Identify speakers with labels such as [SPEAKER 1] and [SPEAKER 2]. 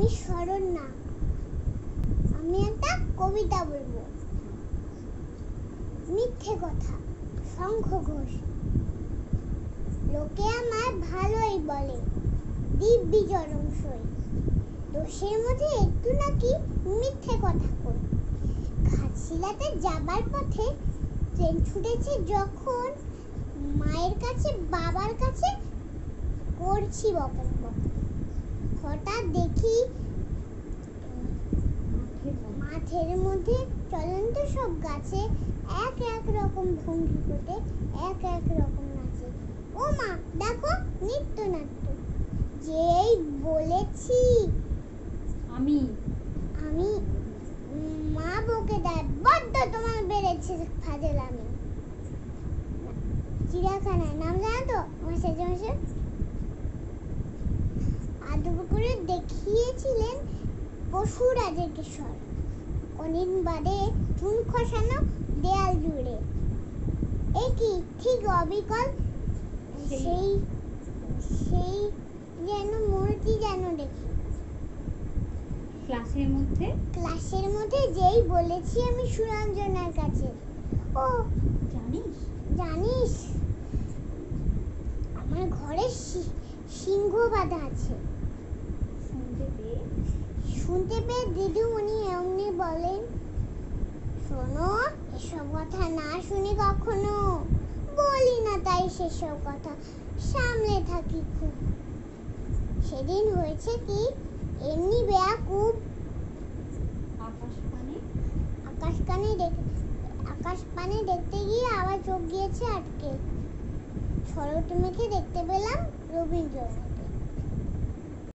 [SPEAKER 1] আমি শরণ না, আমি একটা কবিতা বলবো। মিথ্যে কথা, শঙ্খ ঘোষ। লোকে আমায় ভালোই বলে, দিব্যি চরম সই। দোষের মধ্যে একটু নাকি মিথ্যে কথা কই। ঘাটশিলাতে যাবার পথে ট্রেন ছুটেছে যখন, মায়ের কাছে বাবার কাছে করছি বকন বকন। হঠাৎ দেখি মাঠের মধ্যে চলন্ত সব গাছে এক এক রকম ভঙ্গি করে এক এক রকম নাচে। ও মা, দেখো নৃত্য নাট্য। যেই বলেছি
[SPEAKER 2] আমি
[SPEAKER 1] আমি মা বকে দেয়, বড্ড তোমার বেড়েছে ফাজলামি। চিড়িয়াখানায় নাম জানো তো আমার সেজে মাসে? আদর করে দেখিয়েছিলেন পশুরাজের কিশোর, অনিন বাদে চুন খসানো দেয়াল জুড়ে। একই ঠিক অবিকল সেই সেই যেন মূর্তি যেন দেখি। ক্লাসের মধ্যে যেই বলেছি আমি সুরঞ্জনার কাছে, ও জানিস আমার ঘরে সিংহ বাঁধা আছে। শুনতে পেয়ে দিদিমণি এমনি বলেন, শোনো, এসব কথা না শুনি কখনো, বলি না তাই সেসব কথা, সামলে থাকি খুব। সেদিন হয়েছে কি, এমনি বেয়াকুব, আকাশ পানে দেখতে গিয়ে আবার চোখ গিয়েছে আটকে। শরৎ মেঘে দেখতে পেলাম রবীন্দ্রনাথকে।